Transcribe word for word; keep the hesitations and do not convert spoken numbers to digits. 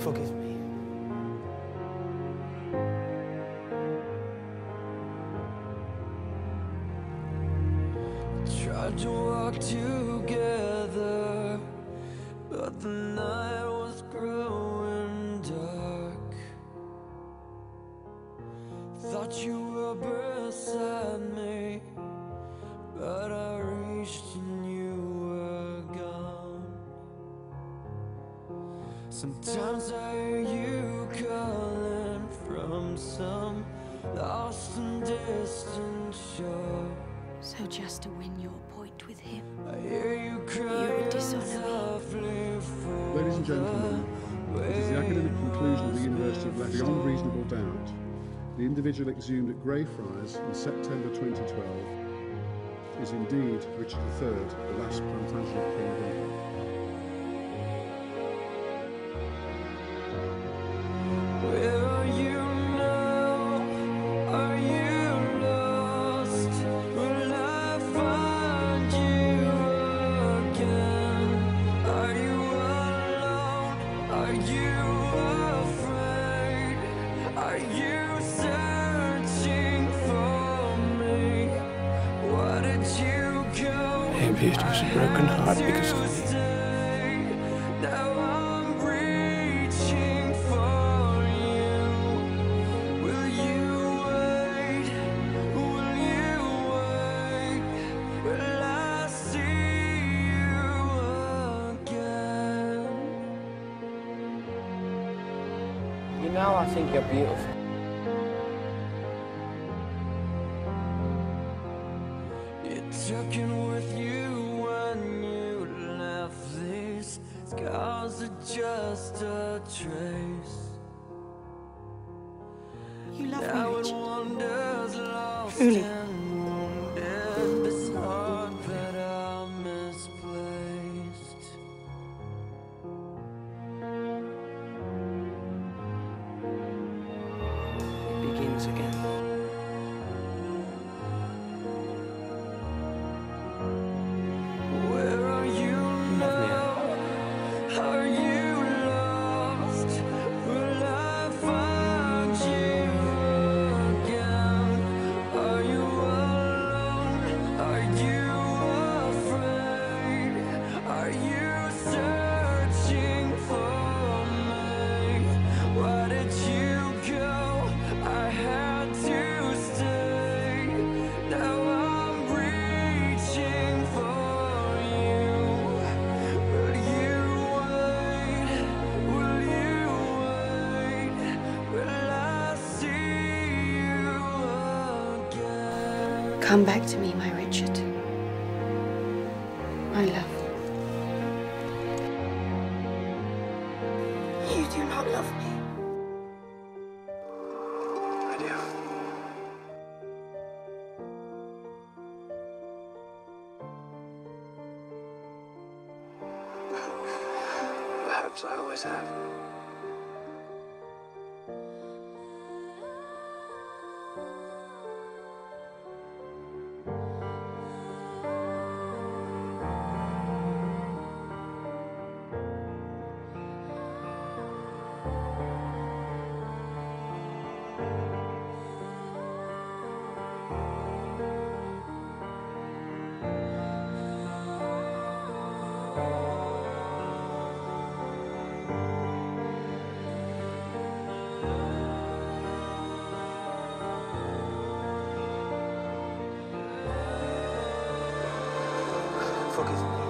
Forgive me. Tried to walk together, but the night was growing dark. Thought you were beside me, but I reached and you were gone. Sometimes I hear you calling from some lost and distant shore. So just to win your point with him, I hear you you would dishonor me. Ladies and gentlemen, it is the academic conclusion of the University of Leicester beyond reasonable doubt. The individual exhumed at Greyfriars in September twenty twelve is indeed Richard the Third, the last Plantagenet King of England. Where are you now? Are you lost? Will I find you again? Are you alone? Are you afraid? Are you searching for me? Why did you go? Maybe it was a broken heart because of me. Now I'm reaching for you. Will you wait? Will you wait? Will I see you again? You know, I think you're beautiful. You took it with you when you left. These scars are just a trace. You love Now me, it Richard. wanders lost Truly. and wounded. This heart that I misplaced. It begins again. Where are you now? Are you lost? Will I find you again? Are you alone? Are you afraid? Are you searching for me? Why did you go? I had to stay. Now I'm reaching for you. Will you wait? Will you wait? Will I see you again? Come back to me, my Richard. My love. You do not love me. I do. Perhaps I always have. Forgive me.